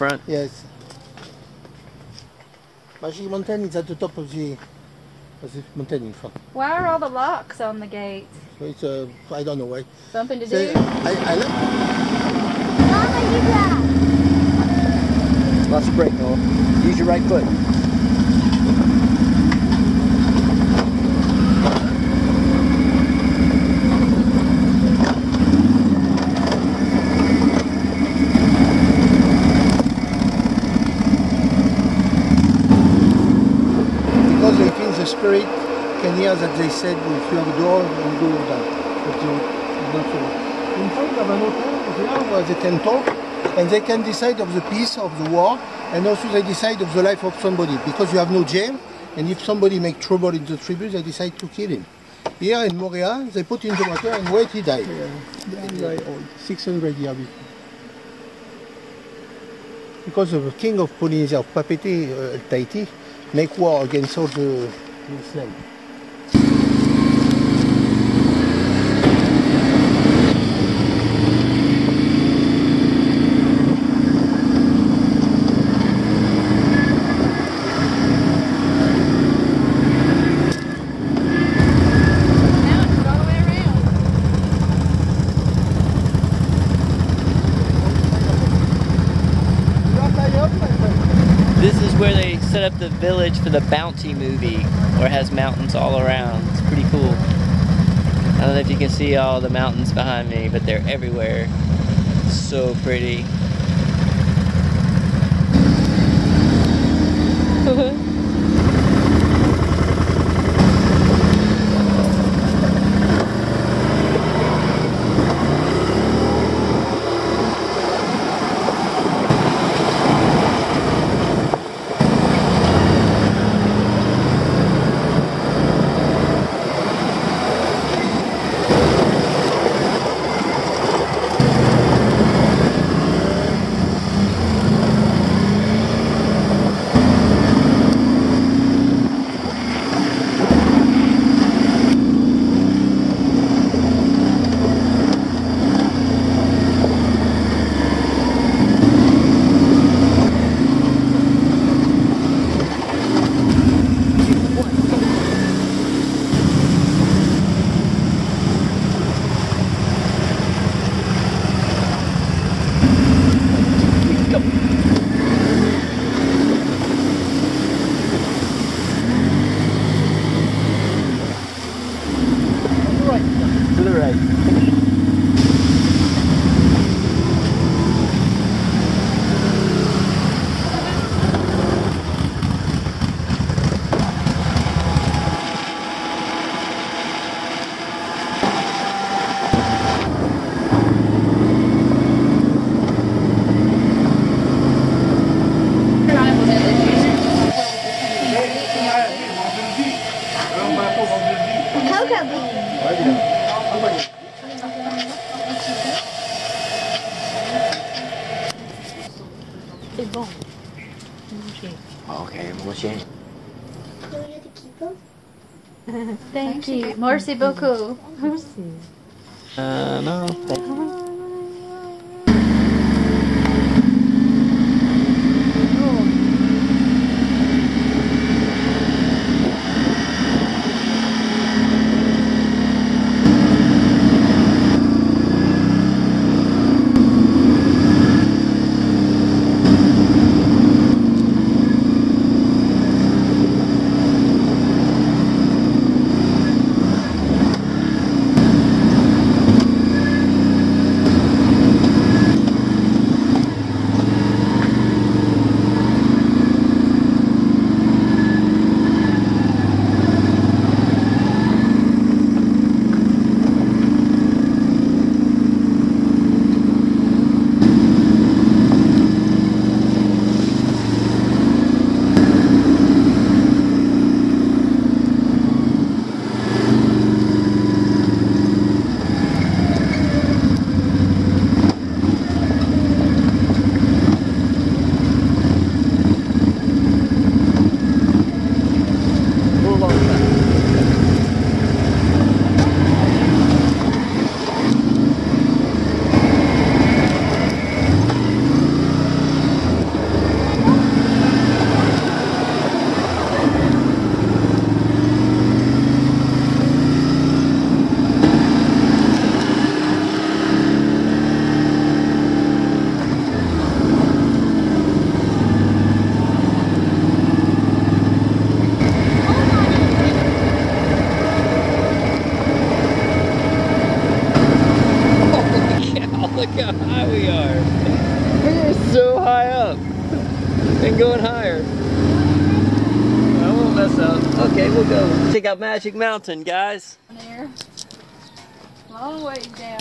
front? Yes. Magic Mountain is at the top of the mountain in front. Why are all the locks on the gate? So it's I don't know why. Something to Say, do? I like. Lots of brake, Noah. Use your right foot. Because I think the spirit can hear that they said if you have a door, you go down. But it's not so. In front of an hotel here where they can talk and they can decide of the peace of the war, and also they decide of the life of somebody because you have no jail, and if somebody make trouble in the tribute, they decide to kill him. Here in Moorea, they put in the water and wait he died. Very old, 600 years before. Because of the king of Polynesia, of Papete, Tahiti, make war against all the slaves. Now it's all the way around. This is where they set up the village for the Bounty movie, where it has mountains all around. It's pretty cool. I don't know if you can see all the mountains behind me, but they're everywhere. So pretty. To the right. Cocoa bean. C'est bon. Okay, manger. Thank you. Merci beaucoup. No. Look how high we are. We're so high up. And going higher. I won't mess up. Okay, we'll go. Check out Magic Mountain, guys. There. Long ways down.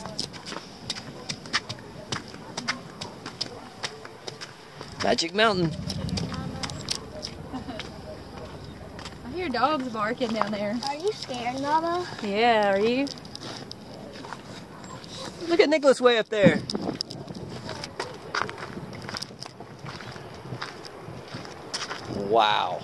Magic Mountain. I hear dogs barking down there. Are you scared, Mama? Yeah, are you? Look at Nicholas way up there. Wow.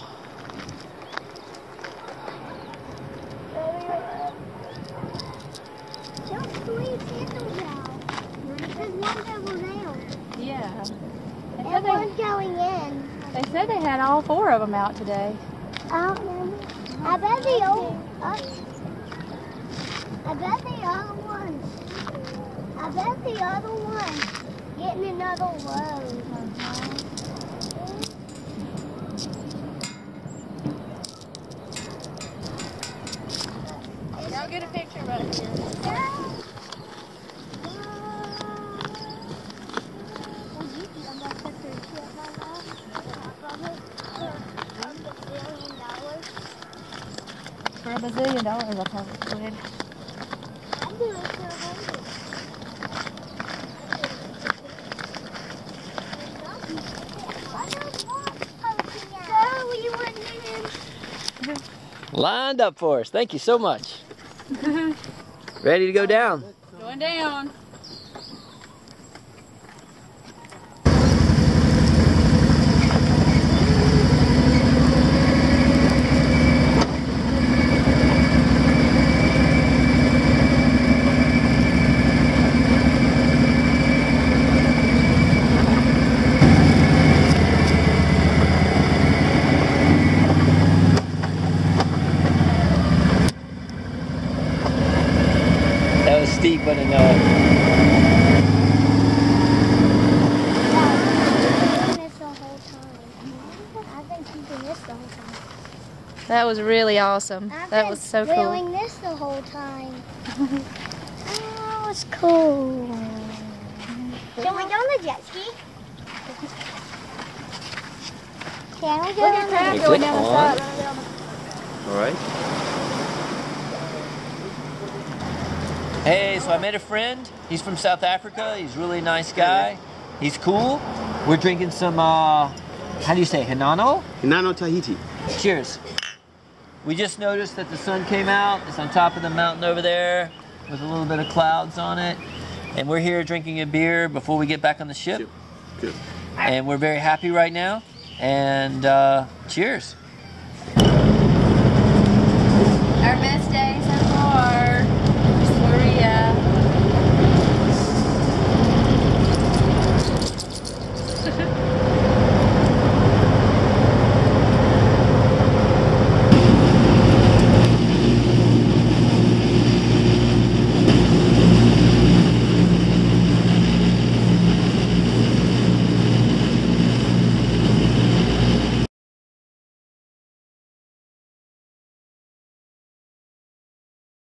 Don't squeeze candles out. There's one over there. Yeah. And one's going in. They said they had all 4 of them out today. I don't remember. I bet the old. I bet the other one. I bet the other one getting another load. I'll get a picture right here. For $1 bazillion, I probably would. I'd do it for 100. So you wouldn't even. Lined up for us. Thank you so much. Ready to go down. Going down. That was steep, but no. That was really awesome. That was so cool. I've been doing this the whole time. Oh, it's cool. Can we go on the jet ski? Can we go Look on at the Crab You going click down the on. side. All right. Hey, so I met a friend. He's from South Africa. He's a really nice guy. He's cool. We're drinking some, how do you say, Hinano? Hinano Tahiti. Cheers. We just noticed that the sun came out. It's on top of the mountain over there with a little bit of clouds on it. And we're here drinking a beer before we get back on the ship. Good. And we're very happy right now. And cheers.